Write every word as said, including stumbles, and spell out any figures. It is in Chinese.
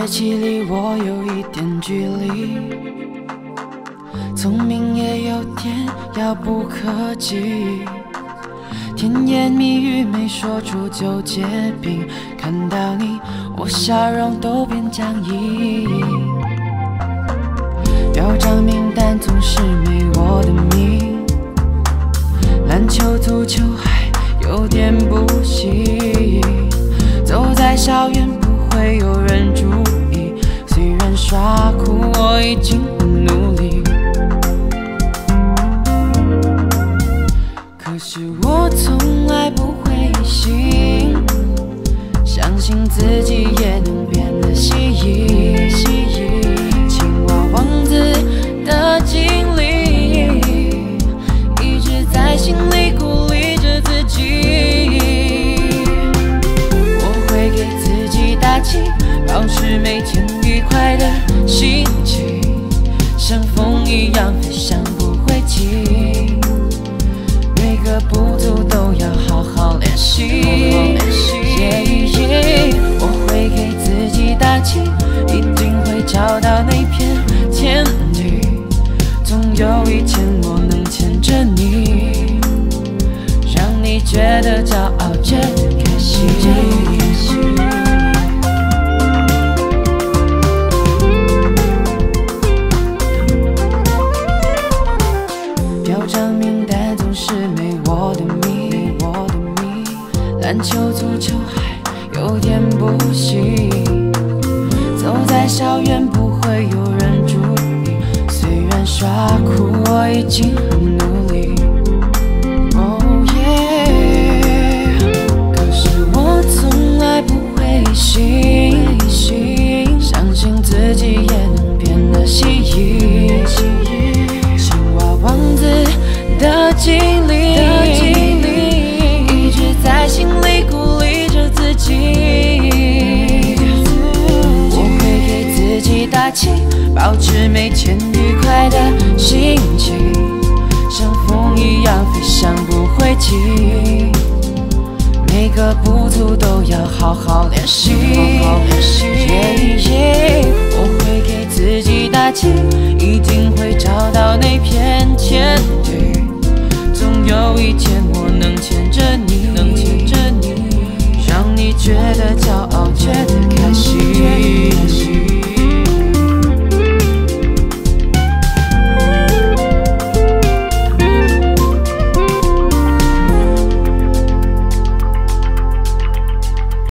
起离我有一点距离，聪明也有点遥不可及，甜言蜜语没说出就结冰，看到你我笑容都变僵硬，表彰名单总是没我的名，篮球足球还有点不行，走在校园不会有人注意，虽然耍酷我已经很努力，可是我从来不灰心，相信自己也能变得蜥蜴，青蛙王子的经历，一直在心里鼓励着自己，我会给自己打气，保持每天愉快的心情，像风一样飞翔不会停，每个步骤都要好好练习。我会给自己打气，一定会找到那片天地，总有一天我能牵着你，让你觉得骄傲，觉得开心。表彰名单总是没我的名，篮球足球还有点不行，走在校园不会有人注意，虽然耍酷我已经很努力。Oh yeah， 可是我从来不灰心，相信自己也能变得蜥蜴，青蛙王子的经历，一直在心里鼓励着自己，我会给自己打气，保持每天愉快的心情，像风一样飞翔不会停，每个步骤都要好好练习。我会给自己打气，一定会找到那片天地，总有一天我能牵着你，